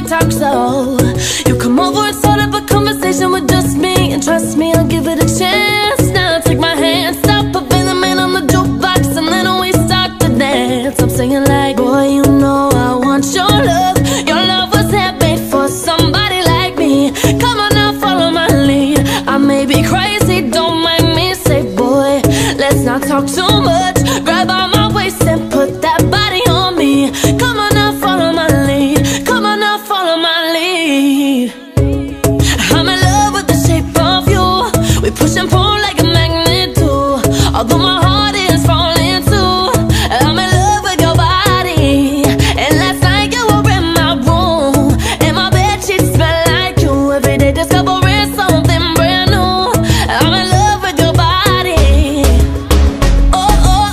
talk slow. You come over and start up a conversation with just me, and trust me, I'll give it a chance. Now take my hand, stop putting the man on the jukebox, and then we start to dance. I'm singing like, boy, you know I want your love. Your love was handmade for somebody like me. Come on now, follow my lead. I may be crazy, don't mind me. Say, boy, let's not talk too much. Grab on my waist and put that body on me. Come on now, follow my lead. Come on now, follow my lead. I'm in love with the shape of you. We push and pull like a magnet do. Although my heart is falling too, I'm in love with your body. And last night you were in my room, and my bedsheets smell like you. Every day discovering something brand new. I'm in love with your body. Oh, oh,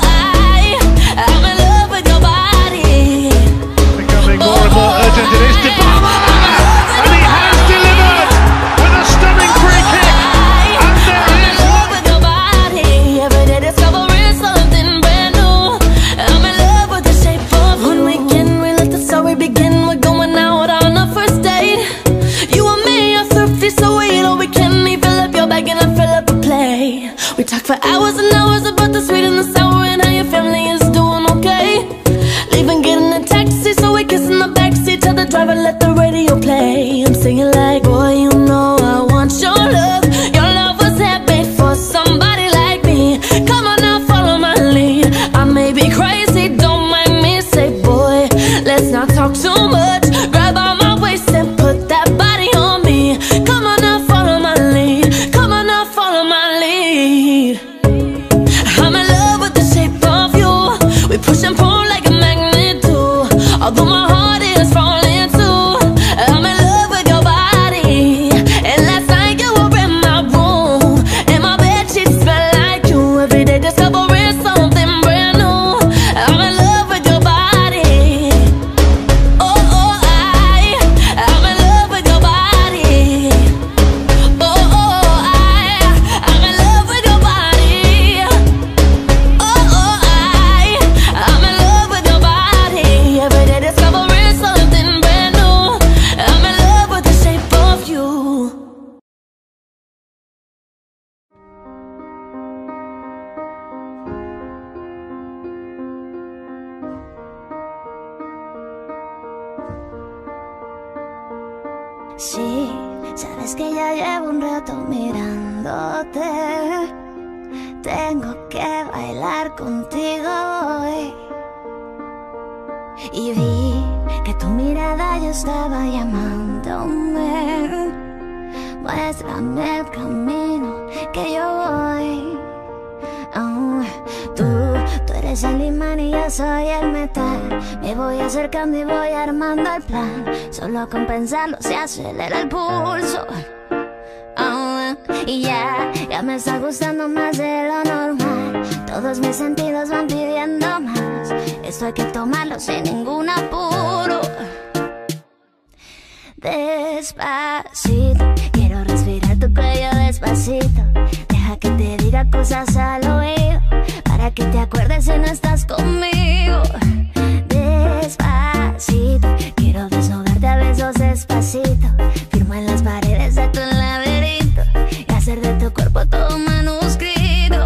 I'm in love with your body. Becoming more and more urgent in his department, and he has delivered with a stunning free kick. And there I'm it in is. love with your body. Every day discovering something brand new. I'm in love with the shape of you. One weekend we let the story begin. We're going out on a first date. You and me are thrifty, so we know we can. Me fill up your bag and I fill up a plate. We talk for hours and hours about the sweet and the sour, and how your family is doing okay. Leaving, getting a taxi, so we kiss in the backseat. Tell the driver, let the radio play. I'm singing like, boy, you know I want your love. Your love was handmade for somebody like me. Come on now, follow my lead. I may be crazy, don't mind me. Say, boy, let's not talk too much. Grab on my waist and put that body on me. Come on now, follow my lead. Come on now, follow my lead. I'm in love with the shape of you. We push and pull like a magnet do. Although my heart is falling too, I'm in love with your body. And last night you were in my room, and my bedsheets smell like you. Every day discovering something brand new. I'm in love with your body. Oh, oh, I'm in love with your body. Oh, oh, I'm in love with your body. Oh, oh, I'm in love with your body. Every day discovering something brand new. I'm in love with the shape of you. Sí, sabes que ya llevo un rato mirándote. Tengo que bailar contigo hoy. Y vi que tu mirada ya estaba llamándome. Muéstrame el camino que yo voy. Oh, tú eres el imán y yo soy el metal. Me voy acercando y voy armando el plan. Solo con pensarlo se acelera el pulso. Oh, y ya me está gustando más de lo normal. Todos mis sentidos van pidiendo más. Esto hay que tomarlo sin ningún apuro. Despacito, quiero respirar tu cuello despacito. Deja que te diga cosas al oído, para que te acuerdes si no estás conmigo. Despacito, quiero desnudarte a besos despacito. Firma en las paredes de tu laberinto y hacer de tu cuerpo todo un manuscrito.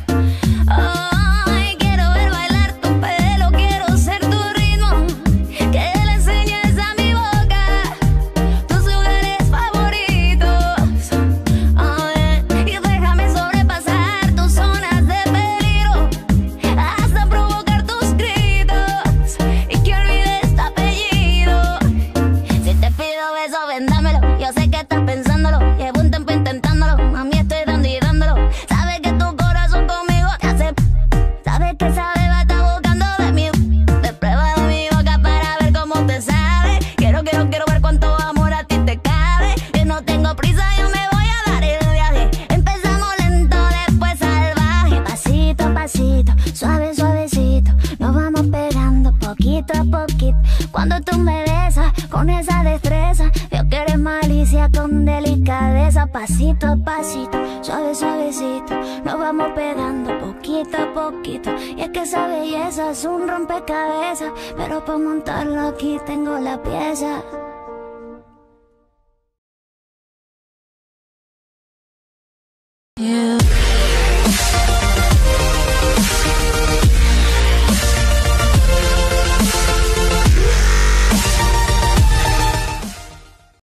Ay, quiero ver bailar tu pelo, quiero ser tu ritmo. Que le enseñes a mi boca tus lugares favoritos. Y déjame sobrepasar tus zonas de peligro, hasta provocar tus gritos y que olvides tu apellido. Si te pido beso, ven, dámelo. Yo sé que estás pensándolo, llevo un tiempo intentándolo. A mí estoy dando y dándolo. Sabes que tu corazón conmigo te hace. Sabes que esa beba está buscando de mí. De prueba de mi boca para ver cómo te sabe. Quiero ver cuánto amor a ti te cabe. Que no tengo prisa, yo me voy a dar el viaje. Empezamos lento, después salvaje. Pasito a pasito, suave, suavecito. Nos vamos pegando poquito a poquito. Cuando tú me besas con esa destreza, veo que eres malicia con delicadeza. Pasito a pasito, suave, suavecito. Nos vamos pegando poquito a poquito. Y es que esa belleza es un rompecabezas, pero para montarlo aquí tengo la pieza.